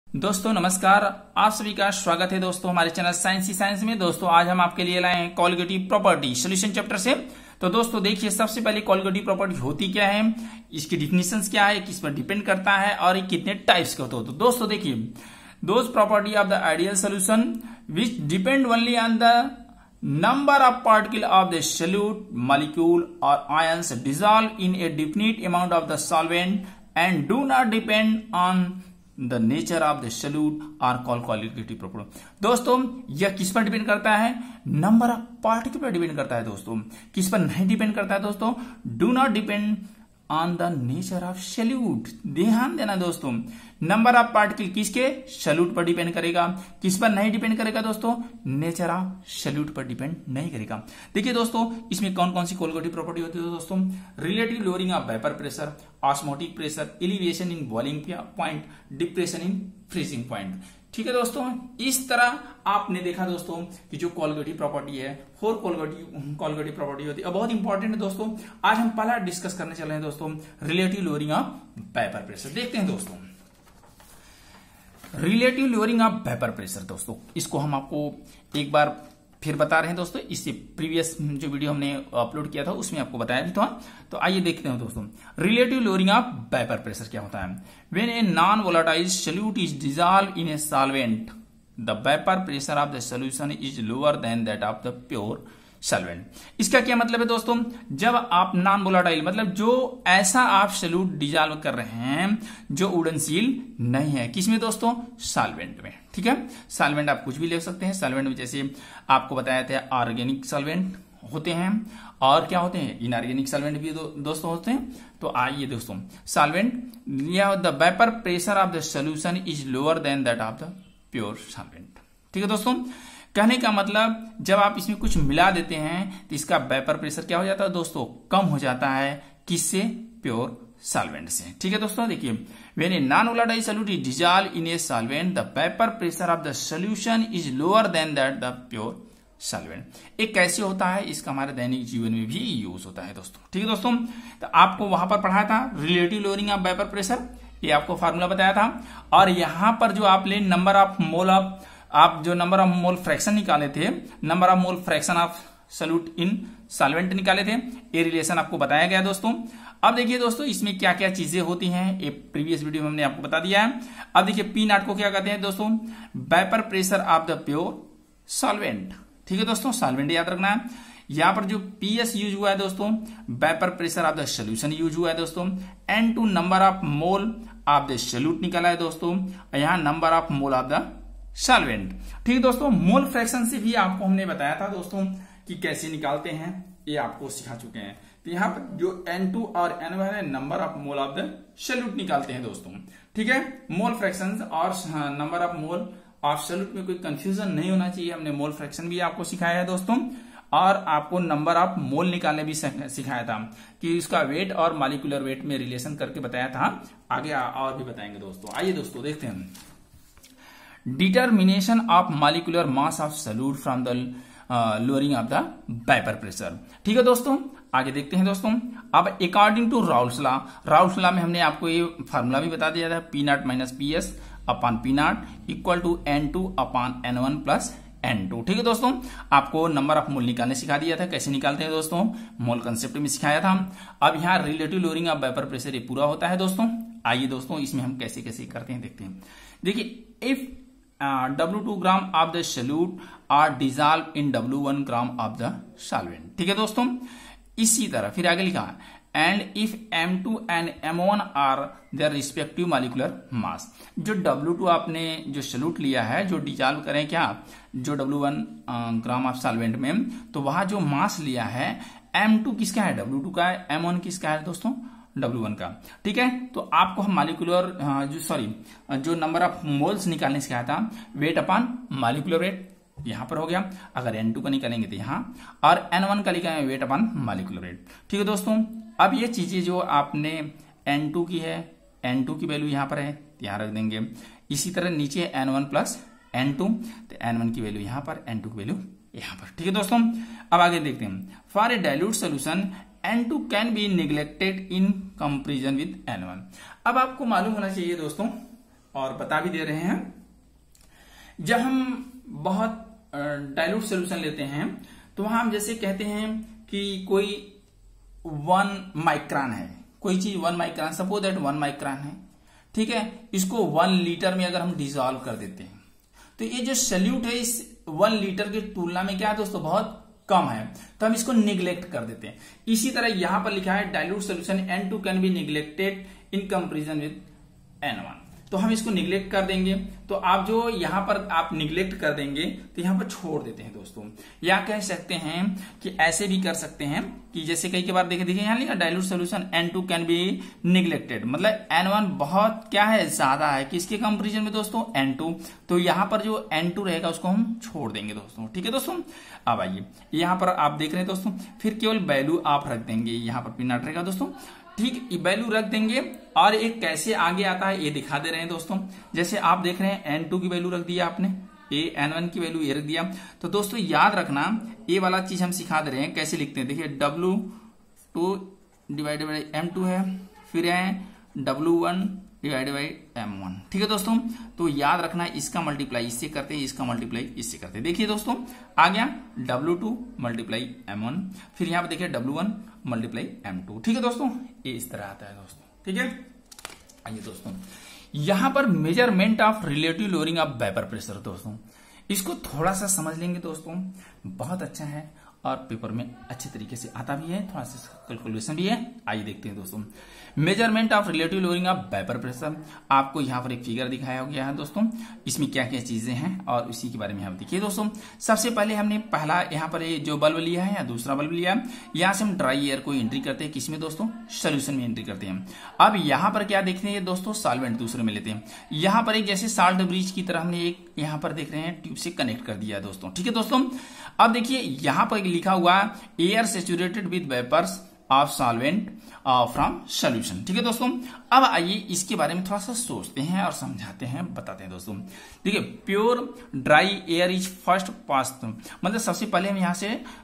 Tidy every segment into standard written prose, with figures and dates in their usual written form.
दोस्तों नमस्कार, आप सभी का स्वागत है दोस्तों हमारे चैनल साइंस ही साइंस में। दोस्तों आज हम आपके लिए लाए हैं कॉलिगेटिव प्रॉपर्टी सॉल्यूशन चैप्टर से। तो दोस्तों देखिए, सबसे पहले कॉलिगेटिव प्रॉपर्टी होती क्या है, इसकी डिफिनेशंस क्या है, किस पर डिपेंड करता है और ये कितने टाइप्स के होते हैं। तो दोस्तों देखिए, those property of the ideal solution which depend only on the number of particle of the solute molecule or ions dissolved in a definite amount of the solvent and do not depend on the nature of the solute are called qualitative property। दोस्तों यह किस पर depend करता है, number of particle पर depend करता है। दोस्तों किस पर नहीं डिपेंड करता है दोस्तों, do not depend on the nature of solute. ध्यान देना दोस्तों, नंबर ऑफ पार्टिकल किसके, सॉल्यूट पर डिपेंड करेगा। किस पर नहीं डिपेंड करेगा दोस्तों, नेचर ऑफ सॉल्यूट पर डिपेंड नहीं करेगा। देखिए दोस्तों, इसमें कौन कौन सी कॉलिगेटिव प्रॉपर्टी होती है दोस्तों, relative lowering of vapour pressure, osmotic pressure, elevation in boiling point, depression in freezing point. ठीक है दोस्तों, इस तरह आपने देखा दोस्तों कि जो कॉलिगेटिव प्रॉपर्टी है, 4 कॉलिगेटिव प्रॉपर्टी होती है और बहुत इंपॉर्टेंट है दोस्तों। आज हम पहला डिस्कस करने चले हैं दोस्तों, relative lowering of vapour pressure. देखते हैं दोस्तों, relative lowering of vapour pressure. दोस्तों इसको हम आपको एक बार फिर बता रहे हैं दोस्तों, इससे प्रीवियस जो वीडियो हमने अपलोड किया था उसमें आपको बताया भी था। तो आइए देखते हैं दोस्तों, relative lowering of vapour pressure क्या होता है। When a non volatile solute is dissolved in a solvent the vapour pressure of the solution is lower than that of the pure solvent. इसका क्या मतलब है दोस्तों, जब आप नॉन वोलेटाइल मतलब जो ऐसा आप सॉल्यूट डिसॉल्व कर रहे हैं जो उड़नशील नहीं है, किसमें दोस्तों, सॉल्वेंट में। ठीक है, सॉल्वेंट आप कुछ भी ले सकते हैं। सॉल्वेंट में जैसे आपको बताया था ऑर्गेनिक सॉल्वेंट होते हैं और क्या होते हैं, इनऑर्गेनिक सॉल्वेंट भी दोस्तों होते हैं। तो आइए दोस्तों, सॉल्वेंट या the vapour pressure of the solution is lower than that of the pure solvent. ठीक है दोस्तों, कहने का मतलब जब आप इसमें कुछ मिला देते हैं तो इसका वेपर प्रेशर क्या हो जाता है दोस्तों, कम हो जाता है। किससे, प्योर सॉल्वेंट से। ठीक है दोस्तों, देखिए, when a non volatile solute is dissolved in a solvent the vapour pressure of the solution is lower than that the pure solvent. एक कैसे होता है, इसका हमारे दैनिक जीवन में भी यूज होता है दोस्तों। ठीक है दोस्तों, तो आपको वहां पर पढ़ा था relative lowering of vapour pressure, ये आपको फार्मूला बताया था। और यहां पर जो आपने नंबर ऑफ मोल ऑफ आप जो नंबर ऑफ मोल फ्रैक्शन निकाले थे, number of mole fraction of solute in solvent निकाले थे, ये रिलेशन आपको बताया गया दोस्तों। अब देखिए दोस्तों, इसमें क्या क्या चीजें होती हैं, ये प्रीवियस वीडियो में हमने आपको बता दिया है। अब देखिए, पी नॉट को क्या कहते हैं दोस्तों, vapour pressure of the pure solvent. ठीक है दोस्तों, सॉल्वेंट याद रखना है। यहां पर जो पीएस यूज हुआ है दोस्तों, vapour pressure of the solution use हुआ है दोस्तों। N2 number of mole of the solute निकाला है दोस्तों, यहां number of mole of the solvent. ठीक है दोस्तों, मोल फ्रैक्शन से भी आपको हमने बताया था दोस्तों कि कैसे निकालते हैं, ये आपको सिखा चुके हैं। तो यहाँ पर जो N2 और N1 है, number of mole of the solute निकालते हैं दोस्तों। ठीक है, मोल फ्रैक्शन और number of mole of solute में कोई कंफ्यूजन नहीं होना चाहिए। हमने मोल फ्रैक्शन भी आपको सिखाया है दोस्तों, और आपको नंबर ऑफ मोल निकालने भी सिखाया था कि उसका वेट और मॉलिक्यूलर वेट में रिलेशन करके बताया था। आगे और भी बताएंगे दोस्तों। आइए दोस्तों देखते हैं, determination of molecular mass of solute from the lowering of the vapour pressure. ठीक है दोस्तों, आगे देखते हैं दोस्तों। अब अकॉर्डिंग टू राउल्स लॉ में हमने आपको ये फार्मूला भी बता दिया था, P naught minus P S upon P naught equal to N2 upon N1 plus N2। ठीक है दोस्तों, आपको नंबर ऑफ मोल निकालने सिखा दिया था, कैसे निकालते हैं दोस्तों, मोल कंसेप्ट में सिखाया था। अब यहाँ relative lowering of vapour pressure ये पूरा होता है दोस्तों। आइए दोस्तों, इसमें हम कैसे कैसे करते हैं देखते हैं। देखिए, if W2 gram of the solute are dissolve in W1 gram of the solvent. ठीक है दोस्तों, इसी तरह फिर आगे लिखा, and if M2 and M1 are their respective molecular mass. जो W2 आपने जो सॉल्यूट लिया है, जो डिसॉल्व करें क्या, जो W1 ग्राम ऑफ सॉल्वेंट में, तो वहां जो मास लिया है M2 किसका है, W2 का है, M1 किसका है दोस्तों, W1 का। ठीक है, तो आपको हम मॉलिक्यूलर जो नंबर ऑफ मोल्स निकालने सिखाया था, वेट अपॉन मॉलिक्यूलर वेट यहां पर हो गया। अगर N2 का निकालेंगे तो यहां, और N1 का लिखेंगे वेट अपॉन मॉलिक्यूलर वेट। ठीक है दोस्तों, अब ये चीजें जो आपने N2 की है, N2 की वैल्यू यहां पर है, यहां रख देंगे। इसी तरह नीचे N1 प्लस N2, तो N1 की वैल्यू यहां पर, N2 की वैल्यू यहां पर। ठीक है दोस्तों, अब आगे देखते हैं। For a dilute solution N2 can be neglected in comparison with N1। अब आपको मालूम होना चाहिए दोस्तों और बता भी दे रहे हैं। जब हम बहुत डाइल्यूट सोल्यूशन लेते हैं तो वहां हम जैसे कहते हैं कि कोई 1 माइक्रोन है, कोई चीज 1 माइक्रोन, सपोज दैट 1 माइक्रोन है, ठीक है। इसको 1 लीटर में अगर हम डिसॉल्व कर देते हैं तो ये जो सॉल्यूट है इस 1 लीटर की तुलना में क्या है दोस्तों, बहुत कम है, तो हम इसको निग्लेक्ट कर देते हैं। इसी तरह यहां पर लिखा है dilute solution N2 can be neglected in comparison with N1, तो हम इसको निग्लेक्ट कर देंगे। तो आप जो यहां पर आप निग्लेक्ट कर देंगे तो यहां पर छोड़ देते हैं दोस्तों। या कह सकते हैं कि ऐसे भी कर सकते हैं कि जैसे कई बार देखिए यहां लिखा dilute solution N2 can be neglected, मतलब N1 बहुत क्या है, ज्यादा है, किसके कंपेरिजन में दोस्तों, N2, तो यहां पर जो N2 रहेगा उसको हम छोड़ देंगे दोस्तों, ठीक है दोस्तों। अब आइए यहां पर आप देख रहे हैं दोस्तों, फिर केवल वैल्यू आप रख देंगे, यहां पर पिन रहेगा दोस्तों, ठीक, वैल्यू रख देंगे। और एक कैसे आगे आता है ये दिखा दे रहे हैं दोस्तों। जैसे आप देख रहे हैं N2 की वैल्यू रख दिया आपने, N1 की वैल्यू ये रख दिया। तो दोस्तों याद रखना ये वाला चीज हम सिखा दे रहे हैं, कैसे लिखते हैं। देखिए W2 डिवाइडेड बाई M2 है, फिर है W1 डिवाइडेड बाई M1, ठीक है दोस्तों। तो याद रखना इसका मल्टीप्लाई इससे करते हैं, इसका मल्टीप्लाई इससे करते हैं। देखिए दोस्तों आ गया W2 मल्टीप्लाई M1, फिर यहां पर देखिए W1 मल्टीप्लाई M2, ठीक है दोस्तों। ये इस तरह आता है दोस्तों, ठीक है। आइए दोस्तों यहां पर measurement of relative lowering of vapour pressure, दोस्तों इसको थोड़ा सा समझ लेंगे दोस्तों, बहुत अच्छा है और पेपर में अच्छे तरीके से आता भी है, थोड़ा सा कैलकुलेशन भी है। आइए देखते हैं दोस्तों measurement of relative lowering of vapour pressure. आपको यहाँ पर एक फिगर दिखाया गया है दोस्तों, इसमें क्या क्या चीजें हैं और इसी के बारे में हम देखिए दोस्तों। सबसे पहले हमने पहला यहाँ पर जो बल्ब लिया है या दूसरा बल्ब लिया है, यहाँ से हम ड्राई एयर को एंट्री करते हैं, किसमें दोस्तों, सोल्यूशन में एंट्री करते हैं। अब यहाँ पर क्या देखते हैं दोस्तों, सॉल्वेंट दूसरे में लेते हैं। यहाँ पर एक जैसे साल्ट ब्रिज की तरह हमने एक यहाँ पर देख रहे हैं ट्यूब से कनेक्ट कर दिया दोस्तों, ठीक है दोस्तों। अब देखिए यहाँ पर लिखा हुआ air saturated with vapours of solvent from solution, ठीक है दोस्तों। अब आइए इसके बारे में थोड़ा सा सोचते हैं और समझाते हैं, बताते हैं दोस्तों। देखिए pure dry air is first pass, मतलब सबसे पहले हम यहाँ से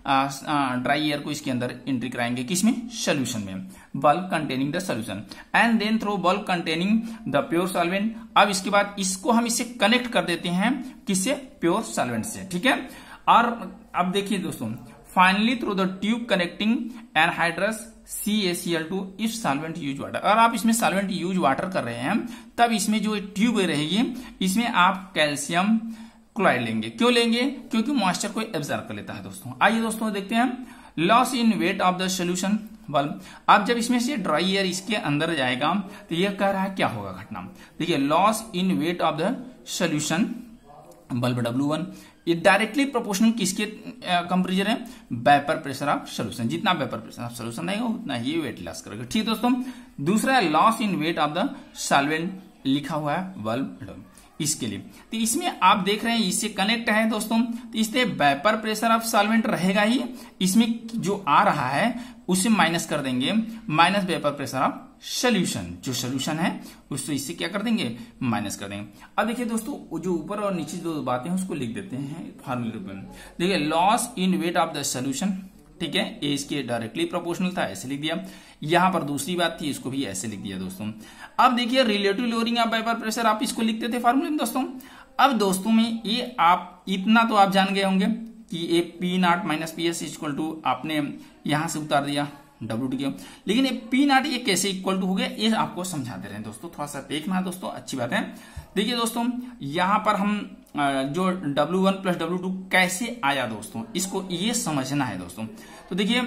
ड्राई एयर को इसके अंदर एंट्री कराएंगे, किसमें, सोल्यूशन में, bulb containing the solution, and then through bulb containing the pure solvent. अब इसके बाद इसको हम इससे कनेक्ट कर देते हैं, किससे, प्योर सॉल्वेंट से, ठीक है। और अब देखिए दोस्तों finally through the tube connecting anhydrous CaCl2 if solvent use water. अगर आप इसमें सॉल्वेंट यूज वाटर कर रहे हैं तब इसमें जो ट्यूब रहेगी इसमें आप कैल्शियम क्लोराइड लेंगे। क्यों लेंगे, क्योंकि मॉइस्चर को एब्जॉर्ब कर लेता है दोस्तों। आइए दोस्तों देखते हैं loss in weight of the solution bulb. अब जब इसमें से ड्राई एयर इसके अंदर जाएगा तो यह कह रहा है क्या होगा घटना। देखिए loss in weight of the solution bulb W1 ये डायरेक्टली प्रोपोर्शनल किसके कंपेरिजन है, वेपर प्रेशर ऑफ सोल्यूशन। जितना वेपर प्रेशर ऑफ सोल्यूशन रहेगा उतना ही वेट लॉस करेगा, ठीक है दोस्तों। दूसरा है loss in weight of the solvent, लिखा हुआ है बल्ब इसके लिए। तो इसमें आप देख रहे हैं इससे कनेक्ट है दोस्तों, तो इसलिए वेपर प्रेशर ऑफ सॉल्वेंट रहेगा ही, इसमें जो आ रहा है उसे माइनस कर देंगे, minus vapour pressure of solution, जो सोल्यूशन है उसको इससे क्या कर देंगे, माइनस कर देंगे। अब देखिए दोस्तों जो ऊपर और नीचे जो बातें हैं उसको लिख देते हैं फार्मूले रूप में। देखिए loss in weight of the solution, ठीक है, ये इसके डायरेक्टली प्रोपोर्शनल था, ऐसे लिख दिया। यहां पर दूसरी बात थी, इसको भी ऐसे लिख दिया दोस्तों। अब देखिए relative lowering of vapour pressure आप इसको लिखते थे फार्मूले में दोस्तों। अब दोस्तों में ये आप इतना तो आप जान गए होंगे कि ये P0 minus PS equal to आपने यहां से उतार दिया W2 के, लेकिन ये P0 ये कैसे इक्वल टू हो गया ये आपको समझा दे रहे हैं दोस्तों, थोड़ा सा देखना दोस्तों, अच्छी बात है। देखिए दोस्तों यहां पर हम जो W1 प्लस W2 कैसे आया दोस्तों, इसको ये समझना है दोस्तों। तो देखिए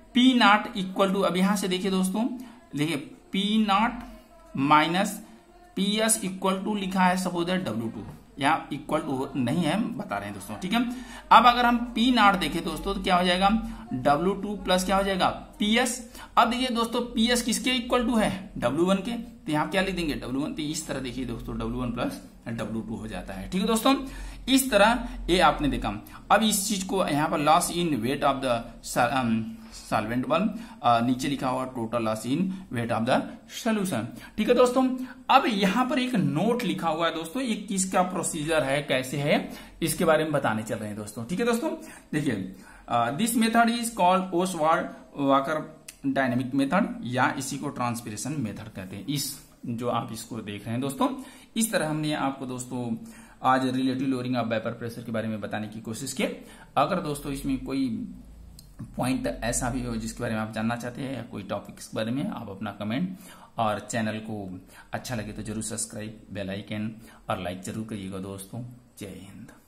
P0 इक्वल टू, अब यहां से देखिए दोस्तों, देखिए P0 minus PS equal to लिखा है सपोज दैट W2, यहाँ इक्वल टू नहीं है, बता रहे हैं दोस्तों, ठीक है। अब अगर हम P0 देखें दोस्तों तो क्या हो जाएगा, W2 प्लस क्या हो जाएगा PS। अब देखिए दोस्तों PS किसके इक्वल टू है, W1 के, तो यहाँ क्या लिख देंगे W1। तो इस तरह देखिए दोस्तों W1 प्लस W2 हो जाता है, ठीक है दोस्तों। इस तरह ये आपने देखा। अब इस चीज को यहाँ पर loss in weight of the solvent bulb, नीचे लिखा हुआ total loss in weight of the solution, ठीक है दोस्तों। अब यहां पर एक नोट लिखा हुआ है दोस्तों, ये किसका प्रोसीजर है, कैसे है, इसके बारे में बताने चल रहे हैं दोस्तों, ठीक है दोस्तों। देखिए this method is called Ostwald Walker dynamic method, या इसी को ट्रांसपिरेशन मेथड कहते हैं। इस जो आप इसको देख रहे हैं दोस्तों, इस तरह हमने आपको दोस्तों आज relative lowering of vapour pressure के बारे में बताने की कोशिश की। अगर दोस्तों इसमें कोई पॉइंट ऐसा भी हो जिसके बारे में आप जानना चाहते हैं या कोई टॉपिक के बारे में, आप अपना कमेंट, और चैनल को अच्छा लगे तो जरूर सब्सक्राइब, बेल आइकन और लाइक जरूर करिएगा दोस्तों। जय हिंद।